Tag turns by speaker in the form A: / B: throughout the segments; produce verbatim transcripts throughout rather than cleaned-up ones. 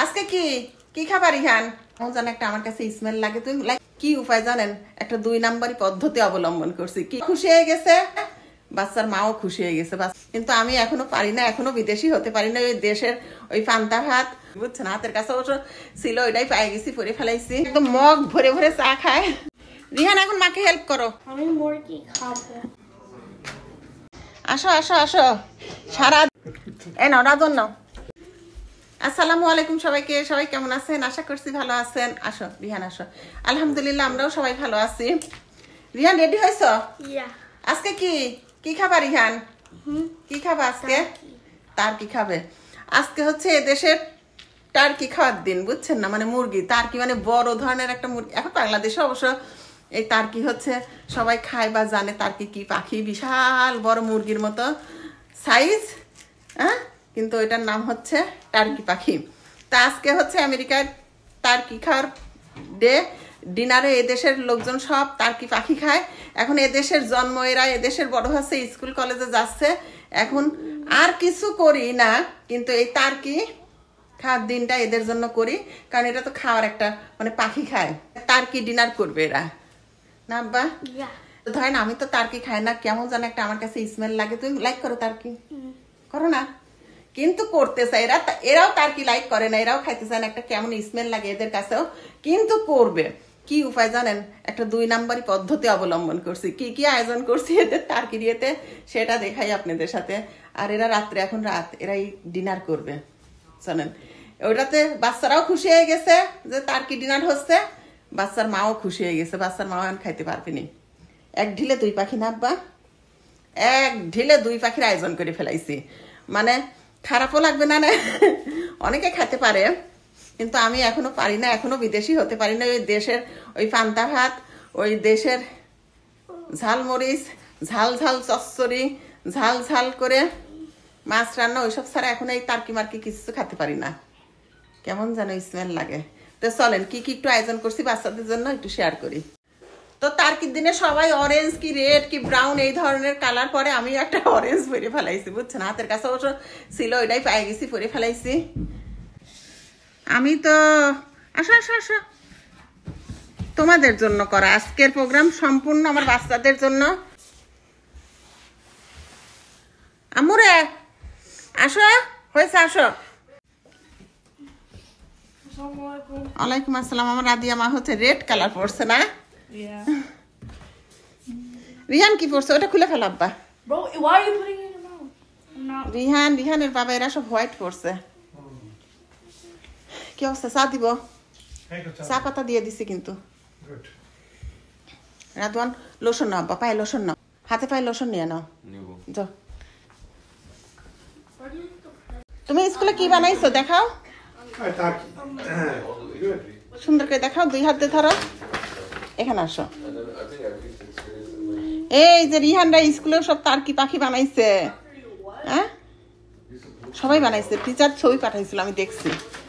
A: আজকে কি কি খাবার ইহান জান একটা আমার কাছে স্মেল লাগে। তুমি কি উপায় জানেন? একটা দুই নাম্বারই পদ্ধতি অবলম্বন করছি। কি খুশি হয়ে গেছে, বাচ্চার মাও খুশি হয়ে গেছে। কিন্তু আমি এখনো পারি না, এখনো বিদেশি হতে পারি না। ওই দেশের ওই পান্তা ভাত বুঝছেন, হাতের কাছে অবশ্য ছিল, ওইটাই পাই গেছি, পরে ফেলাইছি। একদম মগ ভরে ভরে চা খায়। রিহান এখন মাকে হেল্প করো।
B: আমি মুরগি খাবো।
A: আসো আসো আসো, সারা এ নাও রাজন নাও। আসসালামু আলাইকুম সবাইকে। সবাই কেমন আছেন? আশা করছি ভালো আছেন। আসো রিহান আসো। আলহামদুলিল্লাহ আমরাও সবাই ভালো আছি। রিহান রেডি হয়েছ? আজকে কি কি খাবা রিহান? কি খাবা আজকে? টার্কি খাবে। আজকে হচ্ছে এদেশের টার্কি খাওয়ার দিন, বুঝছেন না? মানে মুরগি, টার্কি মানে বড় ধরনের একটা মুরগি। এখন বাংলাদেশে অবশ্য এই টার্কি হচ্ছে সবাই খায় বা জানে টার্কি কি পাখি, বিশাল বড় মুরগির মতো সাইজ, হ্যাঁ, কিন্তু এটার নাম হচ্ছে টার্কি পাখি। তা আজকে হচ্ছে আমেরিকার টার্কি খাওয়ার ডে। ডিনারে এদেশের লোকজন সব টার্কি পাখি খায়। এখন এদেশের জন্ম, এরা এদেশের বড় হচ্ছে, স্কুল কলেজে যাচ্ছে। এখন আর কিছু করি না, কিন্তু এই টার্কি খাওয়ার দিনটা এদের জন্য করি, কারণ এটা তো খাওয়ার একটা মানে পাখি খায়। টার্কি ডিনার করবে এরা, না আব্বা? ধরেন আমি তো টার্কি খাই না, কেমন যেন একটা আমার কাছে স্মেল লাগে। তুমি লাইক করো টার্কি? করো না, কিন্তু করতে চাই। এরা এরাও টার্কি লাইক করে না, এরাও খাইতে চায় না, একটা কেমন স্মেল লাগে এদের কাছেও, কিন্তু করবে। কি উপায় জানেন? একটা দুই নাম্বারই পদ্ধতি অবলম্বন করছি। কি কি আয়োজন করছি এদের টার্কি দিয়েতে সেটা দেখাই আপনাদের সাথে। আর এরা রাত্রে, এখন রাত, এরাই ডিনার করবে জানেন। ওইটাতে বাচ্চারাও খুশি হয়ে গেছে যে টার্কি ডিনার হচ্ছে, বাচ্চার মাও খুশি হয়ে গেছে। বাচ্চার মাও এখন খাইতে পারবেনি। এক ঢিলে দুই পাখি না আব্বা? এক ঢিলে দুই পাখির আয়োজন করে ফেলাইছি। মানে খারাপও লাগবে না, না অনেকে খেতে পারে, কিন্তু আমি এখনো পারি না, এখনো বিদেশি হতে পারি না। ওই দেশের ওই পান্তা ভাত, ওই দেশের ঝালমরিচ, ঝাল ঝাল চচ্চড়ি, ঝাল ঝাল করে মাছ রান্না, ওইসব ছাড়া এখন এই টার্কি মার্কি কিছু খেতে পারি না। কেমন যেন স্মেল লাগে। তো চলেন কি কি একটু আয়োজন করছি বাচ্চাদের জন্য একটু শেয়ার করি। তো টার্কির দিনে সবাই অরেঞ্জ কি রেড কি ব্রাউন এই ধরনের কালার পরে, আমি একটা অরেঞ্জ পরে ফেলাইছি, বুঝছেন, হাতের কাছে অবশ্য ছিল, ওইটাই পাই গেছি, পরে ফেলাইছি। আমি তো আসো আসো আসো, তোমাদের জন্য করা আজকের প্রোগ্রাম সম্পূর্ণ আমার বাচ্চাদের জন্য। আমুরে আসো, হয়েছে আসো। ওয়ালাইকুম আসসালাম। আমার রাদিয়া মা হচ্ছে রেড কালার পরছে না? রিহান কি পরছে? ওটা খুলে ফেল আব্বা। রিহান, রিহানের বাবা, এরা সব হোয়াইট পরছে। কি অবস্থা? চা দিব? চা পাতা দিয়ে দিছি কিন্তু। রাদওয়ান লোশন নাও আব্বা, পায়ে লোশন নাও, হাতে পায়ে লোশন নিয়ে নাও। যাও। তুমি স্কুলে কি বানাইছো দেখাও, সুন্দর করে দেখাও। দুই হাতে ধরো, এখানে আসো। এই যে রিহানরা স্কুলে সব টার্কি পাখি বানাইছে, হ্যাঁ সবাই বানাইছে। টিচার ছবি পাঠাইছিল, আমি দেখছি।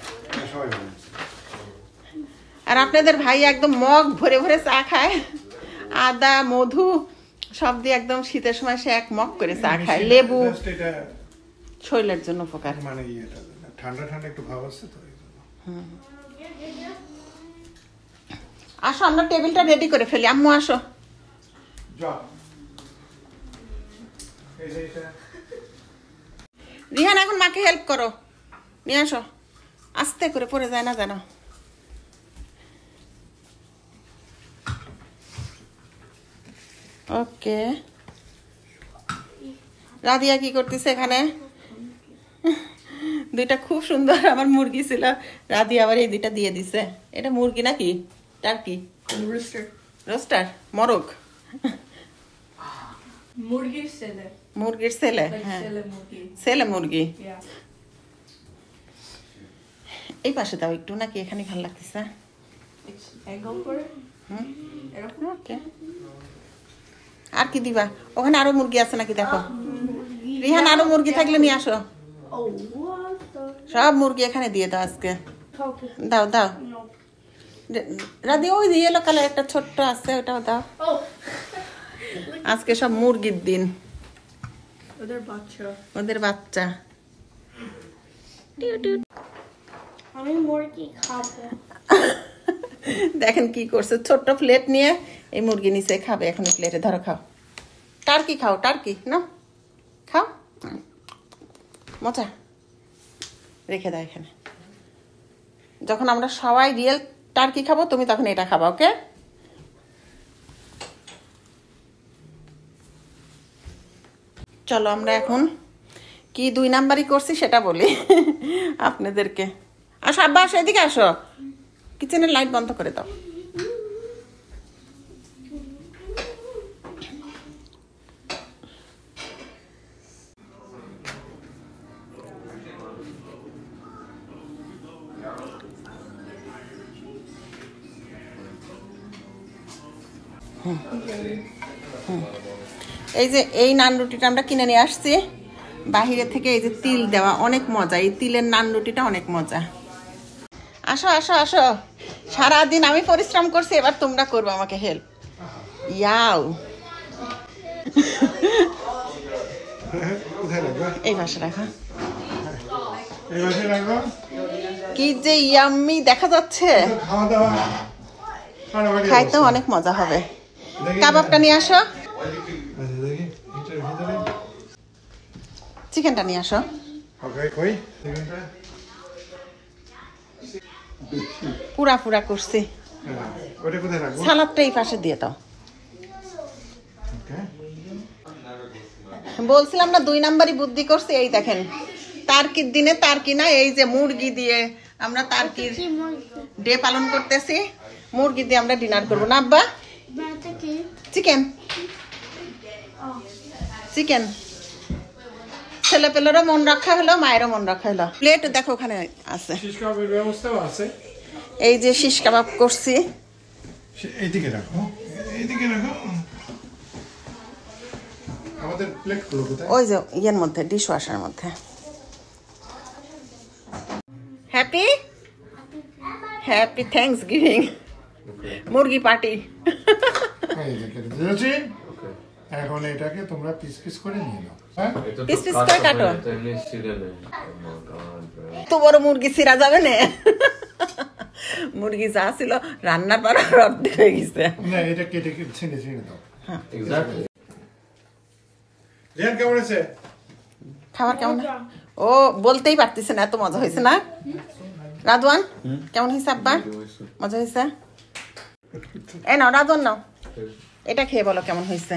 A: আর আপনাদের ভাই একদম মগ ভরে ভরে চা খায়, আদা মধু সব দিয়ে একদম শীতের সময় সে এক মগ করে চা খায়। লেবু শরীরের জন্য উপকার, মানে ঠান্ডা ঠান্ডা একটু ভাব আছে তো। আসো আমরা টেবিলটা রেডি করে ফেলি। আম্মু আসো। রিহান এখন মাকে হেল্প করো, নিয়ে আসো। আস্তে করে পড়ে যায় না জানো। ওকে, রাদিয়া কি করতেছে এখানে? দুইটা খুব সুন্দর আমার মুরগি ছিল, রাদিয়া আবার এই দুইটা দিয়ে দিছে। এটা মুরগি নাকি টার্কি? রোস্টার। রোস্টার, মরক, মুরগির ছেলে। মুরগির ছেলে, হ্যাঁ ছেলে মুরগি। এই পাশে দাও একটু, নাকি এখানে ভালো লাগতেছে? ওকে, আর কি দিবা? ওখানে আরো মুরগি আছে নাকি দেখো। রিহান আরো মুরগি থাকলে নিয়ে আসো। সব মুরগি এখানে দিয়ে দাও আজকে। দাও দাও রাধি, ওই ইয়েলো কালার একটা ছোট্ট আছে, ওটাও দাও। আজকে সব মুরগির দিন, ওদের বাচ্চা, ওদের বাচ্চা।
B: আমি মুরগি খাবো।
A: দেখেন কি করছে, ছোট্ট প্লেট নিয়ে এই মুরগি নিচে খাবে। এখন এই প্লেটে ধরো, খাও। টার্কি খাও, টার্কি না খাও, মজা। রেখে দাও এখানে। যখন আমরা সবাই রিয়েল টার্কি খাবো, তুমি তখন এটা খাবা, ওকে? চলো আমরা এখন কি দুই নাম্বারই করছি সেটা বলি আপনাদেরকে। আসো আব্বা, আসো এদিকে আসো, কিচেনের লাইট বন্ধ করে দাও। এই যে এই নান রুটিটা আমরা কিনে নিয়ে আসছি বাহিরে থেকে। এই যে তিল দেওয়া, অনেক মজা। এই তিলের নান রুটিটা অনেক মজা। আসো আসো আসো, সারাদিন আমি পরিশ্রম করছি, এবার তোমরা করবে আমাকে হেল্প। ইয়াও এই পাশে রাখা, কি যে ইয়াম্মি দেখা যাচ্ছে, খাইতে অনেক মজা হবে। কাবাবটা নিয়ে আসো, চিকেনটা নিয়ে আসো। পুরা পুরা করছি। সালাদটা এই পাশে দিয়ে দাও। বলছিলাম না দুই নাম্বারই বুদ্ধি করছি। এই দেখেন, তার্কির দিনে তার্কি না, এই যে মুরগি দিয়ে আমরা তার্কির ডে পালন করতেছি। মুরগি দিয়ে আমরা ডিনার করবো না আব্বা? চিকেন চিকেন ছেলে পেলেরও মন রক্ষা হলো, মায়েরও মন রক্ষা হলো। প্লেট দেখো ওখানে আছে, এই যে শিশ কাবাব করছি।
C: এইদিকে রাখো, এইদিকে রাখো। আমাদের প্লেটগুলো কোথায়?
A: ওই যে ইয়ের মধ্যে, ডিশ ওয়াশার মধ্যে। হ্যাপি হ্যাপি থ্যাঙ্কস গিভিং মুরগি পার্টি।
C: এখন এটাকে তোমরা পিস পিস করে নিয়ে নাও।
A: পিস পিস করে কাটো। তো বড় মুরগি ছিঁড়া যাবে না। মুরগি যা ছিল রান্নার পর অর্ধেক হয়ে গেছে।
C: না, এটা কেটে কেটে ছিঁড়ে ছিঁড়ে দাও। এক্স্যাক্টলি। রিয়ান কেমন আছে?
A: খাবার কেমন? ও বলতেই পারতেছে না, এত মজা হয়েছে না? রাদওয়ান কেমন হয়েছে আব্বা? মজা হয়েছে? এই নাও রাদওয়ান, নাও এটা খেয়ে বলো কেমন হয়েছে।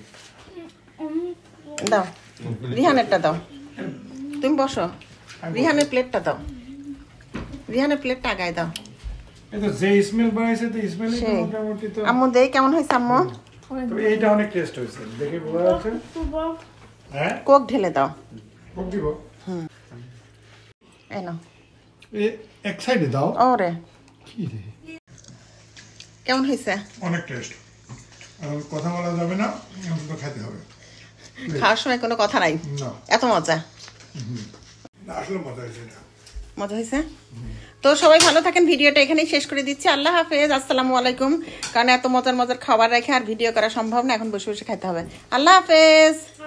A: দাও রিহানেরটা দাও, তুমি বসো। রিহানের প্লেটটা দাও, রিহানের প্লেটটা আগায় দাও।
C: এটা যে স্মেল বানাইছে, তো স্মেলই মোটামুটি। তো
A: আম্মু দেই কেমন হয়েছে আম্মু?
C: তো এইটা অনেক টেস্ট হয়েছে, দেখে বোঝা যাচ্ছে। হ্যাঁ,
A: কোক ঢেলে দাও।
C: কোক দিব?
A: হুম, এই নাও।
C: এই এক সাইডে দাও।
A: ওরে
C: কি রে,
A: কেমন হয়েছে?
C: অনেক টেস্ট। আর কথা বলা যাবে না, তো খেতে হবে।
A: খাওয়ার সময় কোনো কথা নাই, এত মজা।
C: আসলে মজা হয়েছে।
A: মজা হয়েছে তো। সবাই ভালো থাকেন, ভিডিওটা এখানেই শেষ করে দিচ্ছি। আল্লাহ হাফেজ, আসসালামু আলাইকুম। কারণ এত মজার মজার খাবার রেখে আর ভিডিও করা সম্ভব না, এখন বসে বসে খাইতে হবে। আল্লাহ হাফেজ।